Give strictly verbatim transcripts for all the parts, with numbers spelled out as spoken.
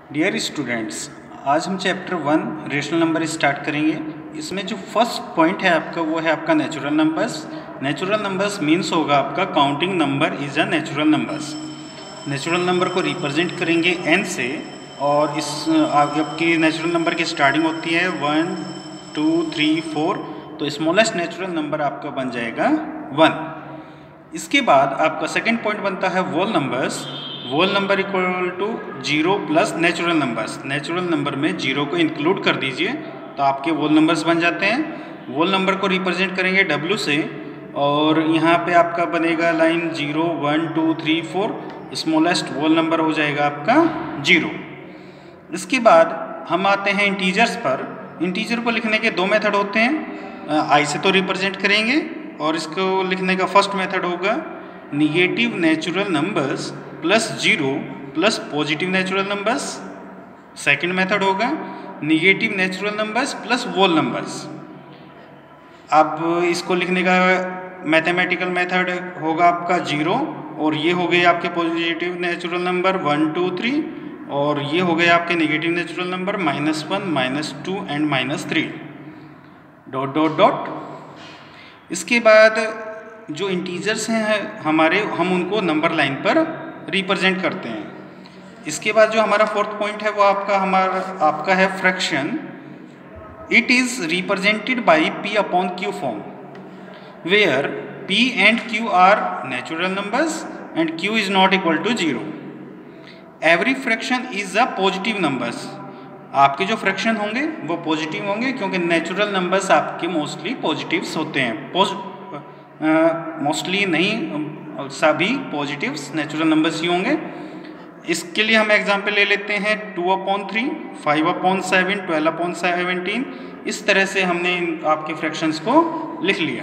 Dear students, आज हम chapter one rational number start करेंगे। इसमें जो फर्स्ट पॉइंट है आपका वो है आपका natural numbers. Natural numbers means होगा आपका counting number is a natural numbers. Natural number को रिप्रेजेंट करेंगे एन से, और इस आपकी नेचुरल नंबर की स्टार्टिंग होती है वन टू थ्री फोर, तो स्मॉलेस्ट नेचुरल नंबर आपका बन जाएगा वन। इसके बाद आपका सेकेंड पॉइंट बनता है whole numbers. Whole number equal to zero plus natural numbers. Natural number में जीरो को इंक्लूड कर दीजिए तो आपके वोल नंबर्स बन जाते हैं। वोल नंबर को रिप्रेजेंट करेंगे डब्ल्यू से, और यहाँ पे आपका बनेगा line zero one two three four, smallest whole number हो जाएगा आपका जीरो। इसके बाद हम आते हैं इंटीजर्स पर। इंटीजर को लिखने के दो मेथड होते हैं। आई से तो रिप्रेजेंट करेंगे, और इसको लिखने का फर्स्ट मेथड होगा negative natural numbers plus zero plus positive natural numbers. Second method होगा negative natural numbers plus whole numbers. अब इसको लिखने का मैथमेटिकल मेथड होगा आपका जीरो, और ये हो गए आपके positive natural number one two three, और ये हो गए आपके negative natural number minus one minus two and minus three, dot dot dot. इसके बाद जो इंटीजर्स हैं हमारे, हम उनको नंबर लाइन पर रिप्रेजेंट करते हैं। इसके बाद जो हमारा फोर्थ पॉइंट है वो आपका हमारा आपका है fraction. It is represented by P upon Q form, where P and Q are natural numbers and Q is not equal to zero. Every fraction is a positive numbers. आपके जो fraction होंगे वो पॉजिटिव होंगे, क्योंकि natural numbers आपके mostly positives होते हैं। Mostly uh, नहीं, सभी पॉजिटिव्स नेचुरल नंबर्स ही होंगे। इसके लिए हम एग्जांपल ले लेते हैं two upon three, five upon seven, twelve upon seventeen. इस तरह से हमने आपके फ्रैक्शंस को लिख लिया।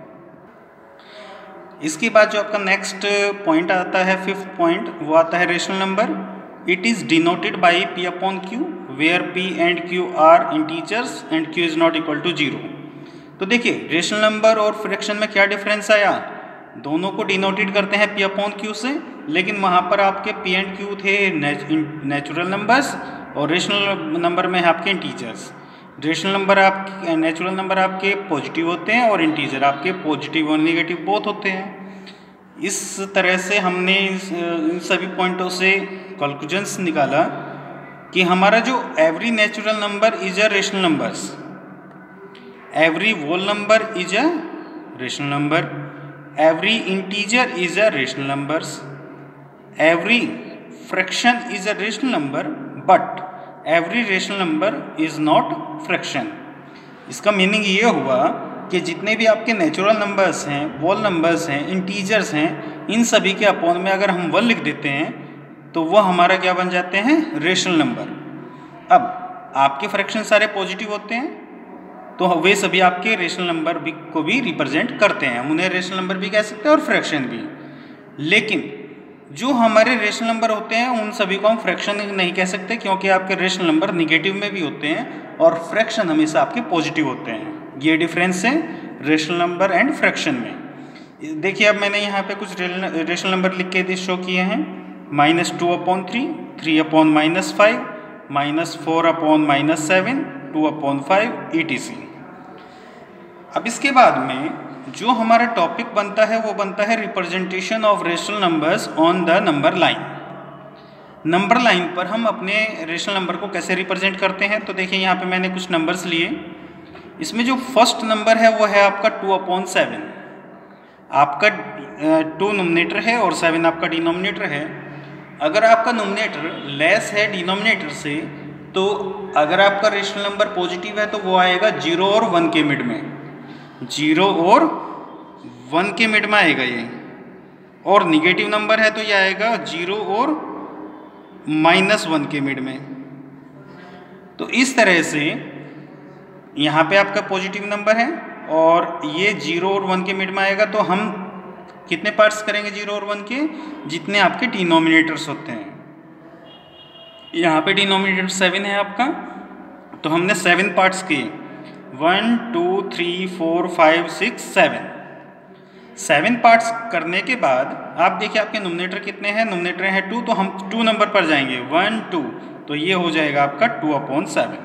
इसके बाद जो आपका नेक्स्ट पॉइंट आता है, फिफ्थ पॉइंट, वो आता है rational number. It is denoted by P upon Q, where P and Q are integers and Q is not equal to zero. तो देखिए रेशनल नंबर और फ्रैक्शन में क्या डिफरेंस आया। दोनों को डिनोटेड करते हैं पी अपॉन क्यू से, लेकिन वहाँ पर आपके पी एंड क्यू थे नेचुरल नंबर्स, और रेशनल नंबर में है आपके इंटीजर्स। रेशनल नंबर आपके नेचुरल नंबर आपके पॉजिटिव होते हैं, और इंटीजर आपके पॉजिटिव और नेगेटिव बोथ होते हैं। इस तरह से हमने इन सभी पॉइंटों से कंक्लूजन्स निकाला कि हमारा जो every natural number is a rational numbers, every whole number is a rational number, every integer is a rational numbers, every fraction is a rational number, but every rational number is not fraction। इसका meaning ये हुआ कि जितने भी आपके natural numbers हैं, whole numbers हैं, integers हैं, इन सभी के अपॉन में अगर हम वन लिख देते हैं तो वो हमारा क्या बन जाते हैं, रेशनल नंबर। अब आपके फ्रैक्शन सारे पॉजिटिव होते हैं, तो वे सभी आपके रेशनल नंबर भी को भी रिप्रेजेंट करते हैं। हम उन्हें रेशनल नंबर भी कह सकते हैं और फ्रैक्शन भी। लेकिन जो हमारे रेशनल नंबर होते हैं उन सभी को हम फ्रैक्शन नहीं कह सकते, क्योंकि आपके रेशनल नंबर निगेटिव में भी होते हैं और फ्रैक्शन हमेशा आपके पॉजिटिव होते हैं। ये डिफरेंस है रेशनल नंबर एंड फ्रैक्शन में। देखिए अब मैंने यहाँ पे कुछ रेशनल नंबर लिख के शो किए हैं। Minus two upon three, three upon minus five, minus four upon minus seven, two upon five, E T C. अब इसके बाद में जो हमारा टॉपिक बनता है वो बनता है representation of rational numbers on the number line. Number line पर हम अपने रेशनल नंबर को कैसे रिप्रेजेंट करते हैं। तो देखिए यहाँ पे मैंने कुछ नंबर्स लिए। इसमें जो फर्स्ट नंबर है वो है आपका टू अपॉन सेवन। आपका टू नोमिनेटर है और सेवन आपका डिनोमिनेटर है। अगर आपका नोमिनेटर लेस है डिनोमिनेटर से, तो अगर आपका रेशनल नंबर पॉजिटिव है तो वो आएगा जीरो और वन के मिड में, जीरो और वन के मिड में आएगा ये। और निगेटिव नंबर है तो ये आएगा जीरो और माइनस वन के मिड में। तो इस तरह से यहाँ पे आपका पॉजिटिव नंबर है और ये जीरो और वन के मिड में आएगा। तो हम कितने पार्ट्स करेंगे जीरो और वन के, जितने आपके डिनोमिनेटर्स होते हैं। यहाँ पे डिनोमिनेटर सेवन है आपका, तो हमने सेवन पार्ट्स किए, one two three four five six seven. Seven parts करने के बाद आप देखिए आपके नोमिनेटर कितने हैं, नोमिनेटर है टू, तो हम टू नंबर पर जाएंगे, वन टू। तो ये हो जाएगा आपका टू अपॉन सेवन।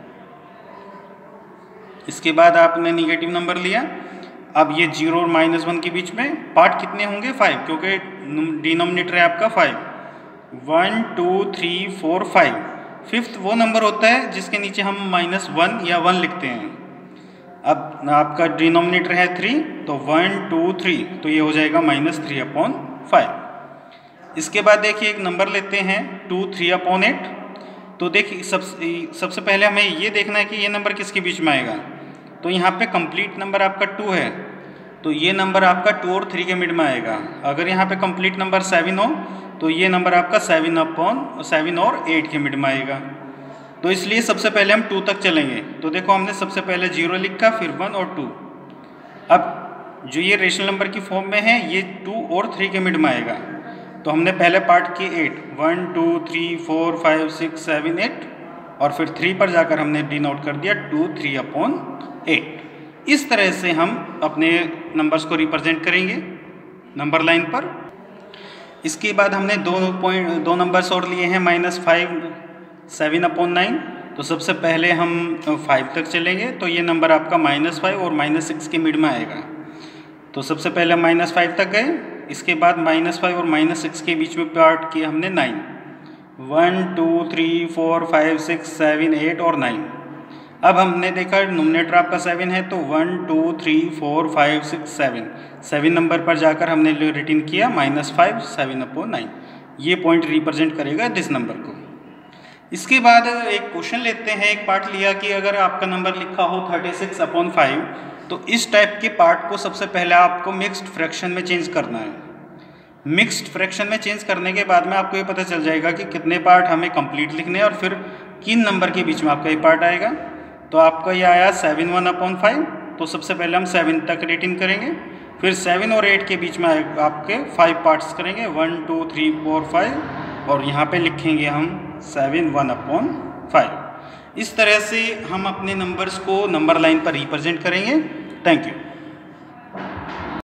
इसके बाद आपने निगेटिव नंबर लिया। अब ये जीरो और माइनस वन के बीच में पार्ट कितने होंगे? फाइव, क्योंकि डिनोमिनेटर है आपका five. One two three four five. Fifth वो नंबर होता है जिसके नीचे हम माइनस वन या वन लिखते हैं। अब आपका डिनोमिनेटर है थ्री, तो वन टू थ्री, तो ये हो जाएगा माइनस थ्री अपॉन फाइव। इसके बाद देखिए एक नंबर लेते हैं टू थ्री अपॉन एट। तो देखिए सबसे सबसे पहले हमें ये देखना है कि ये नंबर किसके बीच में आएगा। तो यहाँ पे कंप्लीट नंबर आपका टू है, तो ये नंबर आपका टू और थ्री के मिड में आएगा। अगर यहाँ पे कंप्लीट नंबर सेवन हो तो ये नंबर आपका सेवन अपॉन सेवन और एट के मिड में आएगा। तो इसलिए सबसे पहले हम टू तक चलेंगे। तो देखो हमने सबसे पहले जीरो लिखा, फिर वन और टू। अब जो ये रेशनल नंबर की फॉर्म में है ये टू और थ्री के मिड में आएगा। तो हमने पहले पार्ट किए eight, one two three four five six seven eight, और फिर थ्री पर जाकर हमने डिनोट कर दिया टू थ्री अपॉन एट। इस तरह से हम अपने नंबर्स को रिप्रेजेंट करेंगे नंबर लाइन पर। इसके बाद हमने दो पॉइंट दो नंबर्स और लिए हैं, minus five seven upon nine. तो सबसे पहले हम फाइव तक चलेंगे, तो ये नंबर आपका माइनस फाइव और माइनस सिक्स के मिड में आएगा। तो सबसे पहले माइनस फाइव तक गए, इसके बाद माइनस फाइव और माइनस सिक्स के बीच में पार्ट किया हमने nine. One two three four five six seven eight और नाइन। अब हमने देखा नोमिनेटर आपका सेवन है, तो one two three four five six seven, seven number पर जाकर हमने रिटर्न किया minus five seven upon nine. ये पॉइंट रिप्रेजेंट करेगा दिस नंबर को। इसके बाद एक क्वेश्चन लेते हैं। एक पार्ट लिया कि अगर आपका नंबर लिखा हो थर्टी सिक्स अपॉन फाइव, तो इस टाइप के पार्ट को सबसे पहले आपको मिक्स्ड फ्रैक्शन में चेंज करना है। मिक्स्ड फ्रैक्शन में चेंज करने के बाद में आपको ये पता चल जाएगा कि कितने पार्ट हमें कंप्लीट लिखने हैं और फिर किन नंबर के बीच में आपका ये पार्ट आएगा। तो आपका ये आया सेवन वन अपॉन फाइव, तो सबसे पहले हम सेवन तक रिटर्न करेंगे, फिर सेवन और एट के बीच में आपके फाइव पार्ट्स करेंगे, one two three four five, और यहाँ पे लिखेंगे हम सेवन वन अपॉन फाइव। इस तरह से हम अपने नंबर्स को नंबर लाइन पर रिप्रेजेंट करेंगे। Thank you.